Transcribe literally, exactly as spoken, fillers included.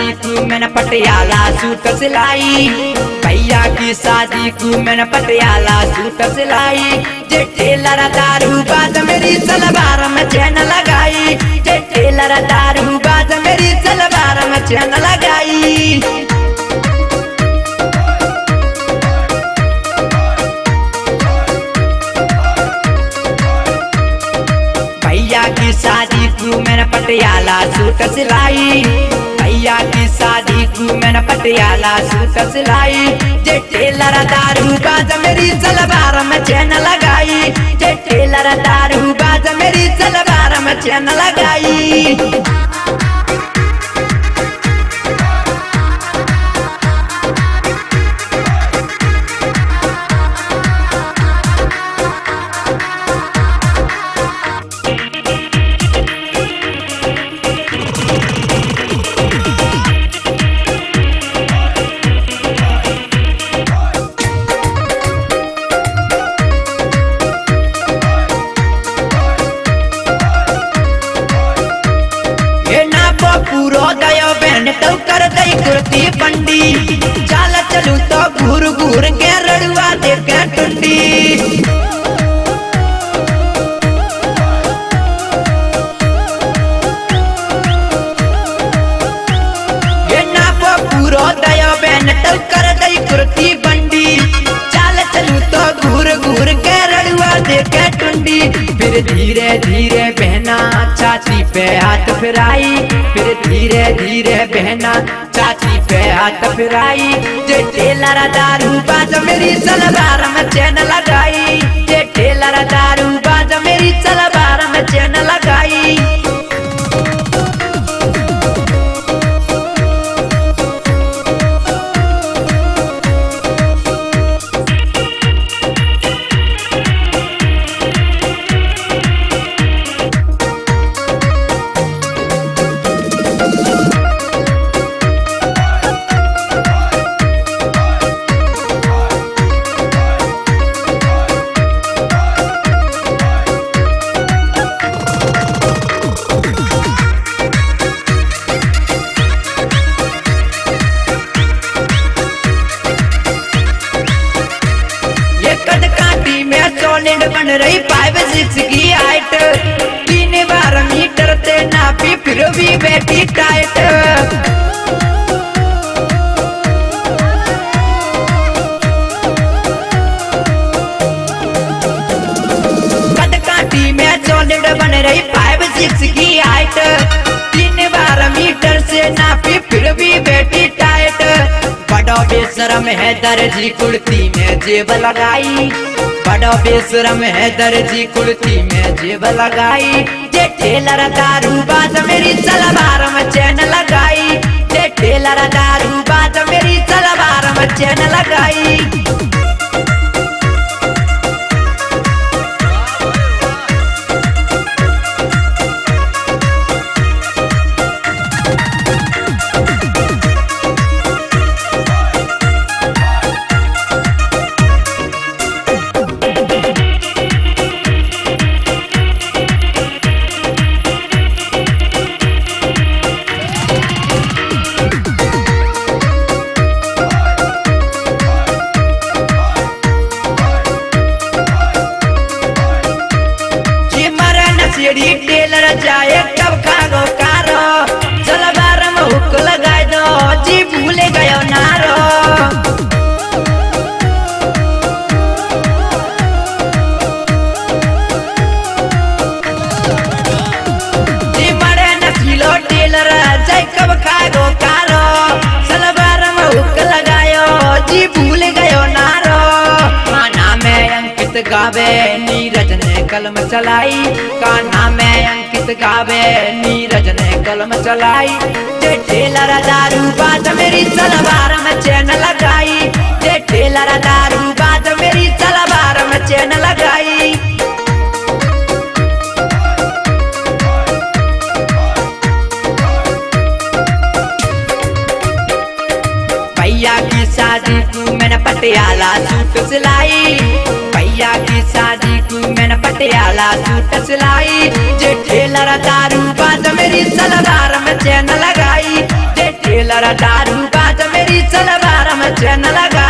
शादी को मैंने पटियाला सूट सिलाई। भैया की शादी को मैंने पटियाला सूट सिलाई। जे टेलर दारू बाज मेरी सलवार में चैन लगाई। जे टेलर दारू बाज मेरी सलवार में चैन लगाई। भैया की शादी को मैंने पटियाला सूट सिलाई। भैया की शादी को मैंने पटियाला सूट सिलाई। जे टेलर दारू बाज मेरी सलवार में चैन लगाई। जे टेलर दारू बाज मेरी सलवार में चैन लगाई। पूरो दयो बहन तो कर दई कुर्ती पंडी। चाल चलू तो घूर घूर के रड़ुआ देखे टुंडी। ये नापो पूरो दयो बहन तो कर दई कुर्ती पंडी। चाल चलू तो घूर घूर के रड़ुआ देखे टुंडी। फिर धीरे धीरे बहना चाची पे हाथ फिराई। फिर धीरे धीरे बहना चाची पे हाथ फिराई। जे टेलर दारू बाज मेरी सलवार में चैन लगाई। जे टेलर दारू बाज मेरी सलवार में चैन लगाई। बन रही फाइव सिक्स की हाइट। तीन बार मीटर ते नापी फिर भी बैठी टाइट। कद काटी में सॉलिड बन रही फाइव सिक्स की हाइट। तीन बार मीटर से नापी फिर भी बैठी टाइट। बड़ा बेशरम है दर्जी कुर्ती में जेब लगाई। बड़ा बेशरम है दर्जी कुर्ती में जेब लगाई। जे टेलर दारू बाज मेरी सलवार में चैन लगाई। जे टेलर दारू बाज मेरी सलवार में चैन लगाई। टेलर जाए कब खागो कारो। सलवार में हुक लगाए दो जी भूले गयो नारो। जी बड़े नसीलो टेलर जाए कब खागो कारो। सलवार में हुक लगायो जी भूले गयो नारो। खाना में अंकित गावे नीरज ने कलम चलाई। काना में अंकित गावे नीरज ने कलम चलाई। जे टेलर दारू बाज मेरी सलवार में चैन लगाई। जे टेलर दारू बाज मेरी सलवार में चैन लगाई। भैया की शादी को मैंने पटियाला सूट सिलाई। भैया की शादी को मैंने पटियाला सूट सिलाई। जे टेलर दारू बाज मेरी सलवार में चैन लगाई। जे टेलर ऊपर दारू बाज मेरी सलवार में चैन लगा